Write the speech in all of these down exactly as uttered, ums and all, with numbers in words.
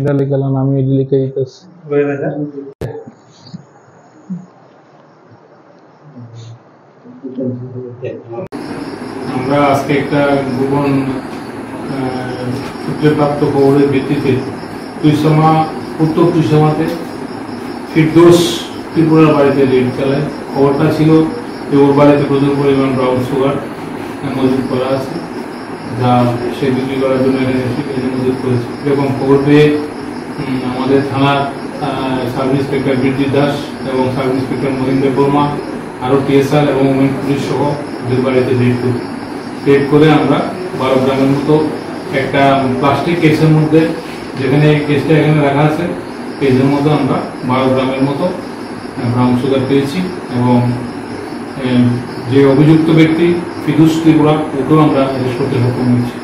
এটা লিখলাম, আমি এটি লিখে দিতেছি। আমরা আজকে একটা গোপন সূত্রে প্রাপ্ত খবরের ভিত্তিতে তুইসমা উত্তর তুইসমাতে ফিরদৌস ত্রিপুরার বাড়িতে রেড চালায়। খবরটা ছিল যে ওর বাড়িতে প্রচুর পরিমাণ ব্রাউন সুগার মজুত করা আছে, যা সে বিক্রি করার জন্য এখানে মজুত করেছে। এরকম খবর পেয়ে আমাদের থানার সাব ইন্সপেক্টর বীরজিৎ দাস এবং সাব ইন্সপেক্টর মহিন্দ্র বর্মা, আরও টিএসআর এবং ওমেন পুলিশ সহ ওদের বাড়িতে রেড করি। রেড করে আমরা বারো গ্রামের মতো একটা প্লাস্টিক কেসের মধ্যে, যেখানে এই কেসটা এখানে রাখা আছে, কেসের মধ্যে আমরা বারো গ্রামের মতো ব্রাউন সুগার পেয়েছি এবং যে অভিযুক্ত ব্যক্তি ফিরদৌস ত্রিপুরা, ওকেও আমরা অ্যারেস্ট করতে সক্ষম হয়েছি।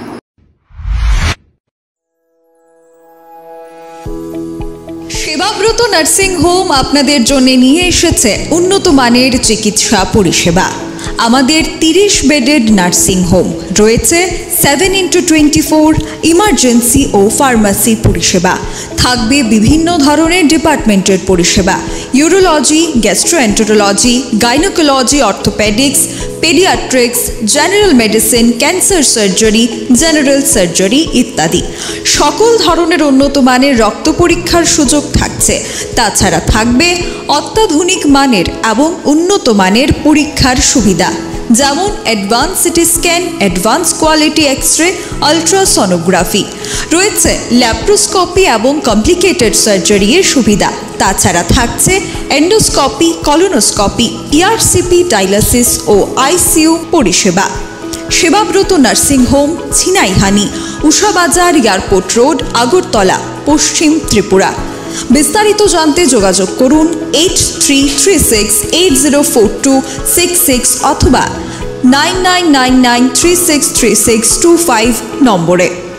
সেবাব্রত নার্সিং হোম আপনাদের জন্য নিয়ে এসেছে উন্নত মানের চিকিৎসা পরিষেবা। আমাদের তিরিশ বেডেড নার্সিং হোম রয়েছে seven into twenty four emergency ও ফার্মাসি পরিষেবা। থাকবে বিভিন্ন ধরনের ডিপার্টমেন্টের পরিষেবা, urology, gastroenterology, gynaecology, orthopaedics, paediatrics, general medicine, cancer surgery, general surgery ইত্যাদি। সকল ধরনের উন্নত মানের রক্ত পরীক্ষার সুযোগ থাকছে। তাছাড়া থাকবে অত্যাধুনিক মানের এবং উন্নত মানের পরীক্ষার সুবিধা, যেমন advance CT scan, advance quality X ray, ultrasonography. রয়েছে ল্যাপ্রোস্কোপি এবং কমপ্লিকেটেড সার্জারি এর সুবিধা। তাছাড়া থাকছে এন্ডোস্কোপি, কলোনোস্কোপি, ইআরসিপি, ডায়ালিসিস ও আইসিইউ পরিষেবা। Sebabrata nursing home, Chhinaihani, Ushabazar, airport road, Agartala, Paschim Tripura. বিস্তারিত জানতে যোগাযোগ করুন eight three three six eight zero four two six six অথবা nine nine nine nine three six three six two five নম্বরে।